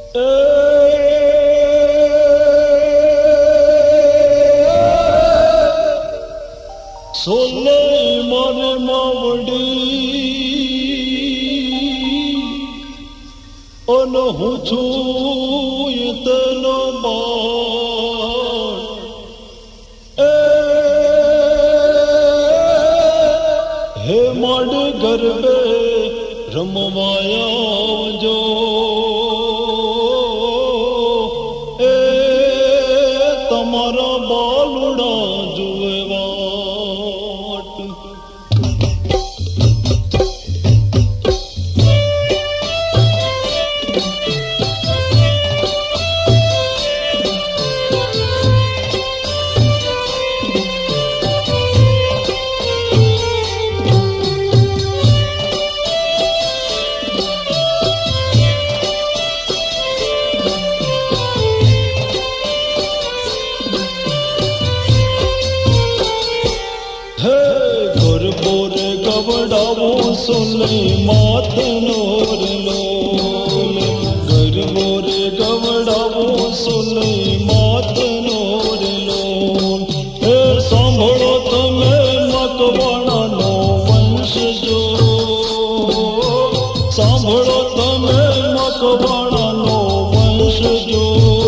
સોલે મારે માવડી અન હું છું તેનો બાળ હે માડ ગરબે રમવાયા જો એ તમારા બાલુડા જુએ વાટ गवड़ावो सुने मात नोर लोल गरबो रे गवड़ावो सुने मात नोर लोल हे सांभळो तमे मकवाणानो वंश जो सांभळो तमे मकवाणानो वंश जो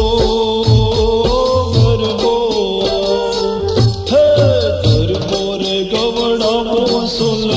गरबो हे गरबो रे गवड़ावो सुने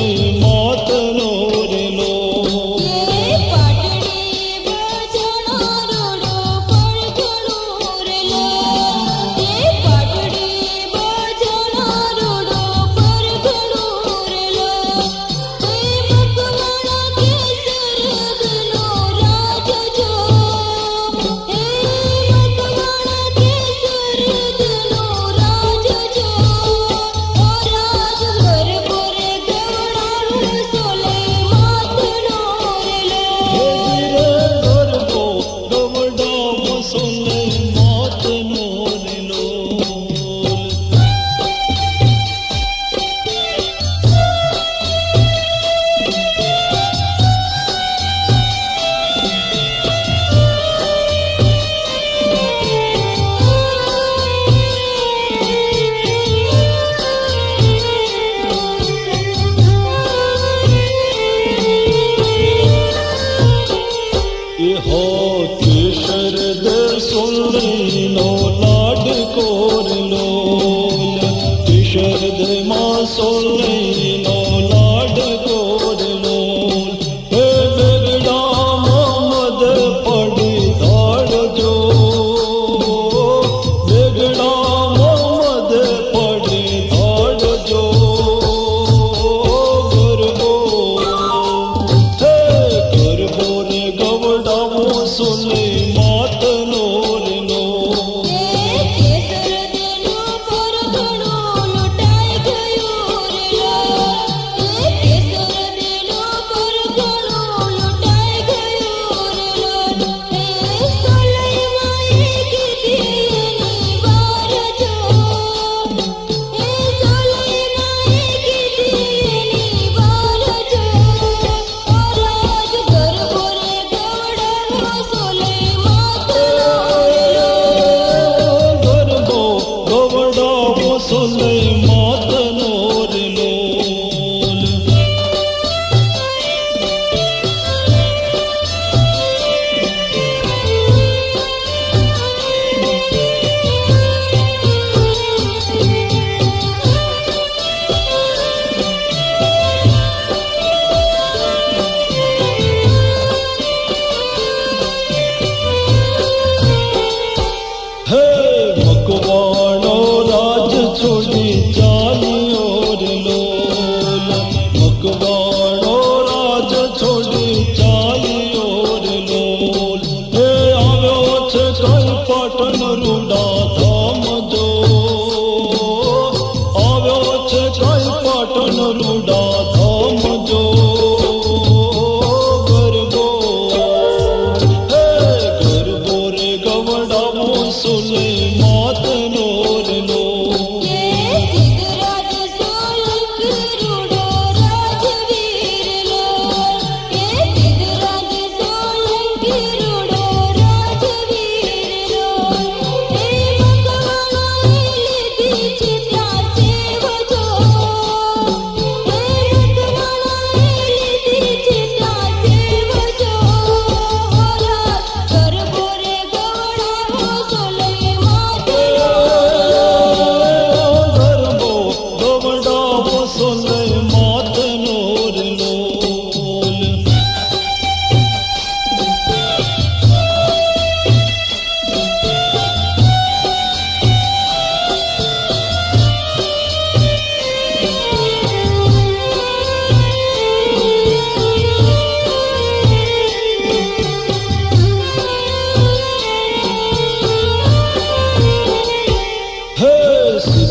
नो लाड कोर लोल किशोर दे मां सोले नो लाड कोर लोल हे बेगड़ा मोहम्मद पड़ी दाड़ जो बेगड़ा मोहम्मद पड़ी दाड़ जो गरबो हे गरबो रे गवड़ावो सुने मात नोर लो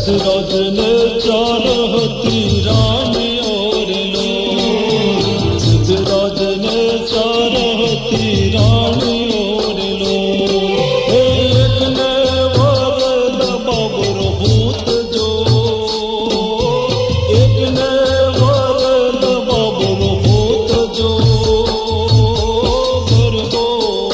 सिद्धराज ने चार हथी रानी और लो, सिद्धराज ने चार हथी रानी और लो। एक ने वरद बाबरो भूत जो, एक ने वरद बाबरो भूत जो। गरबो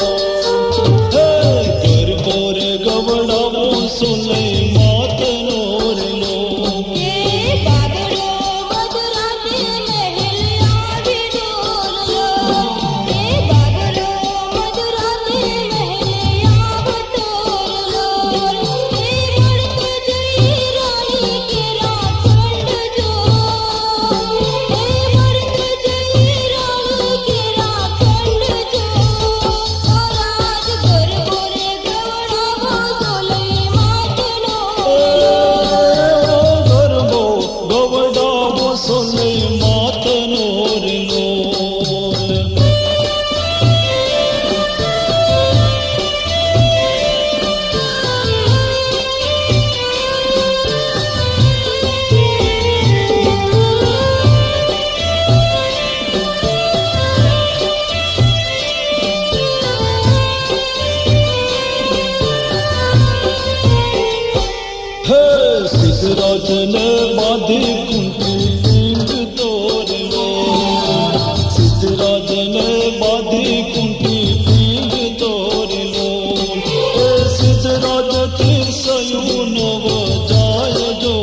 रे गवड़ा वो सुने मातनो रे लो। ये बाबरो मधुराते महलिया भी डोल लो, ये बाबरो मधुराते महलिया बटोर लो। ये मड़के जई रानी के राखंड जो, ये मड़के जई रानी के राखंड जो। और आज गरबो रे गवड़ा वो सोले मातनो गरबो गवड़ा वो सुने मातनो रे लो। सिद्धराज ने बांधी कुंठी पींग तोड़ लो, सिद्धराज ने बांधी कुंठी पींग तोड़ लो। सिद्धराज तिरसयू नव जाय जो,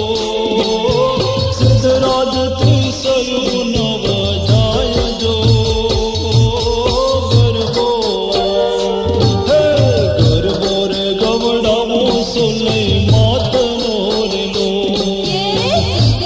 सिद्धराज तिरसयू नव जाय जो। गरबो गरबो रे गवड़ा वो सुने मातनो रे लो। ये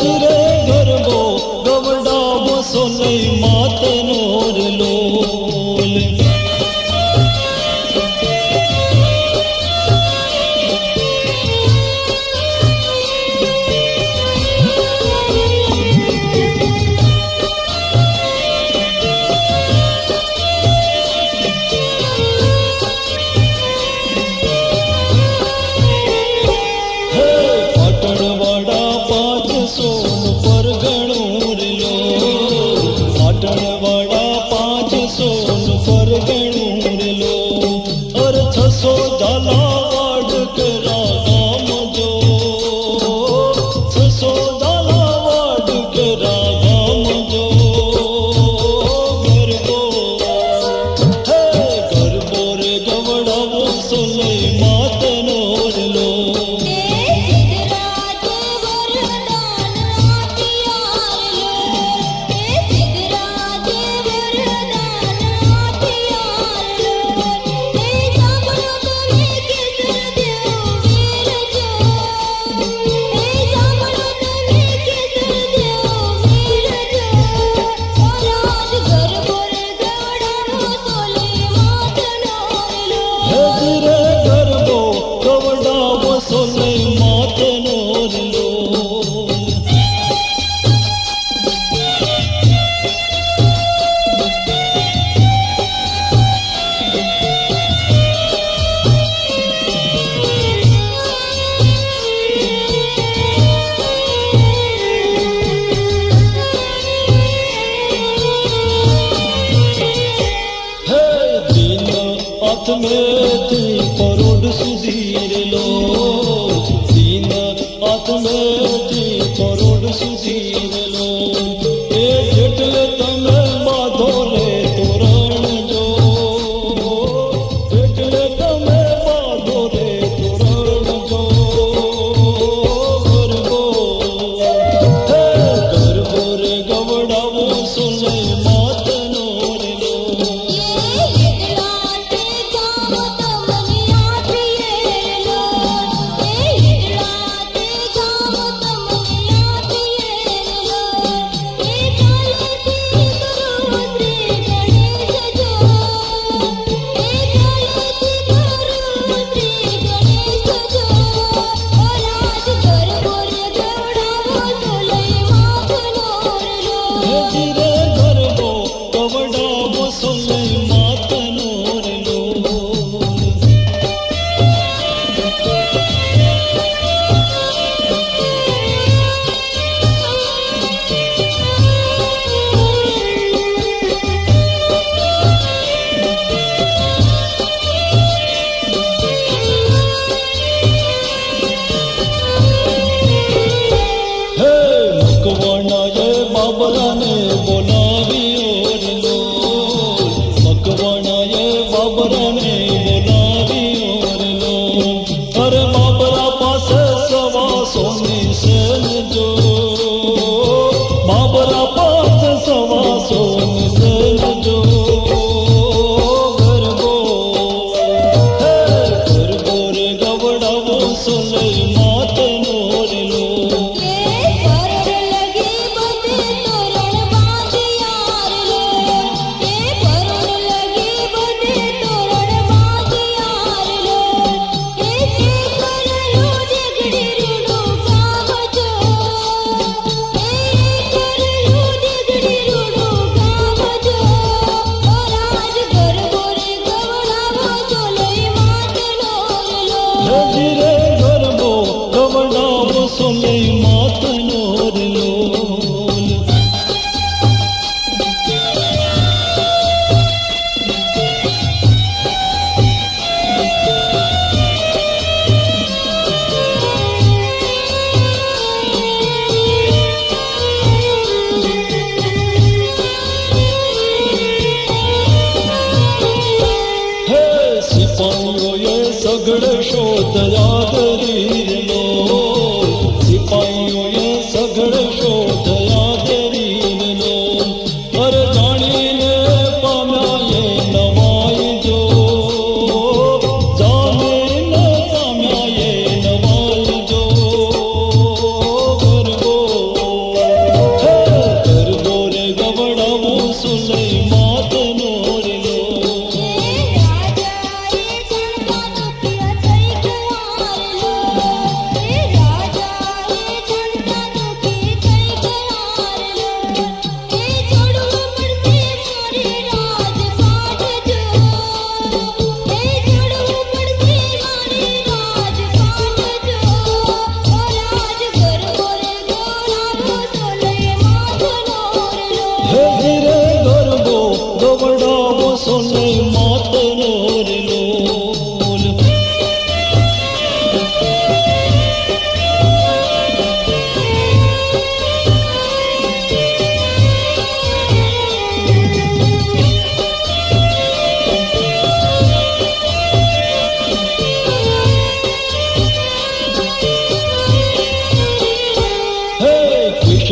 हजरे गरबो गवड़ा वो सोने माते नोर लोल पाटणवाड़ा पाँच सोन पर गणूर लो पाटणवाड़ा पाँच सोन पर गणूर लो और 600 झाला वाड़ करा गाम जो 600 झाला वाड़ करा गाम जो गरबो रे गवड़ा वो सोने मात नोर लो हजरे गरबो गवड़ा वो सोने माते नोर लो दीन हाथ में थी करोड़ सुधीर लो दीन हाथ में थी करोड़ सुधीर लो ए जेटले तमे बाधो रे तोरण जो जेटले तमे बाधो रे तोरण जो गरबो रे गवड़ा वो सुने मात नोर लो जाम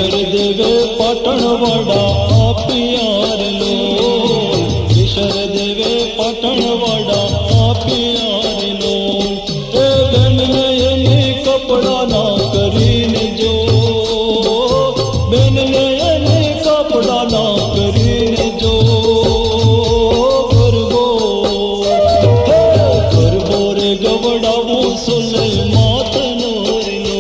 केशर देवे पाटणवाडा आप लो, केशर देवे पाटणवाडा आप लो। ए बेन ने एने कपड़ा ना करीने जो, बेन ने एने कपड़ा ना करीने जो। गरबो रे गवड़ा वो सुले मात नोर लो।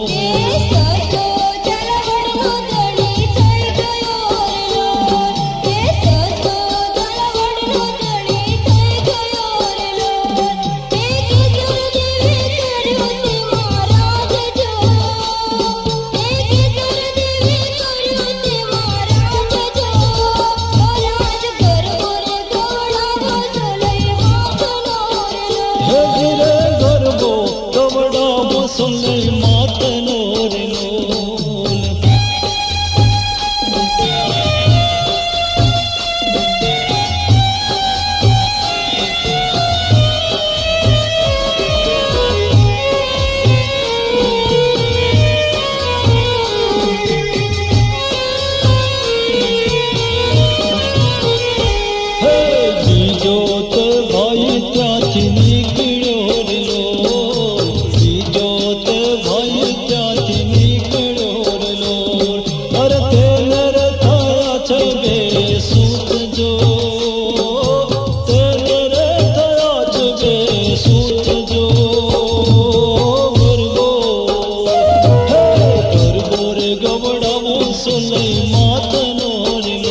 सुने मात नोर लोल। बीजोत भाई त्याथी निकळ्यो रे लोल, बीजोत भाई त्याथी निकळ्यो रे लोल। अरे तेनर थाया छे बेसूत जो, तेनर थाया छे बेसूत जो। गरबो रे गवड़ा वो सुने मात नोर लो।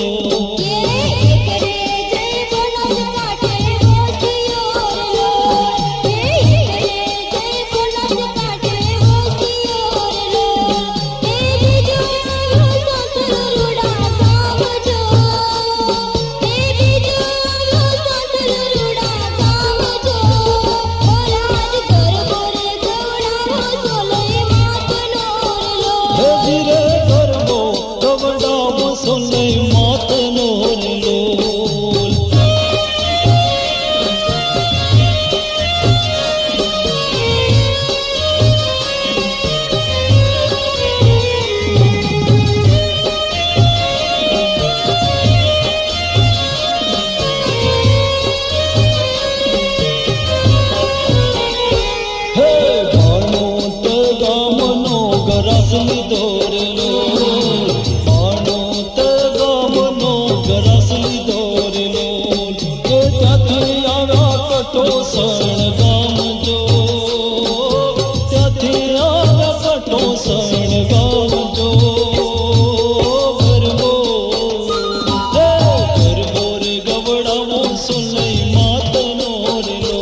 धीरे गरबो गवड़ा वो सुने मात नोर लोल। भाणोत गामनो गरासली दोरे लो, भाणोत गामनो गरासली दोरे लो। ए त्याथी आव्या कटो सण गाम जो, त्याथी आव्या कटो सण गाम जो। गरबो रे गवड़ा वो सुने मात नोर लो।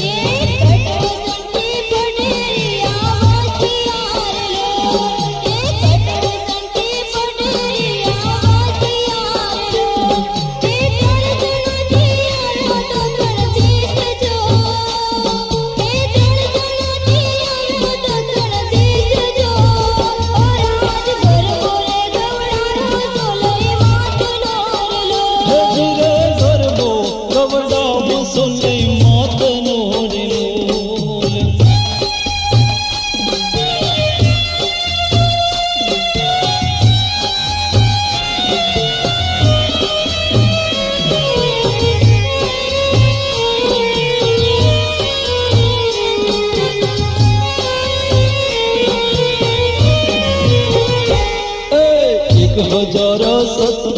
धीरे गरबो गवड़ा वो सुने मात नोर लोल। ए 1027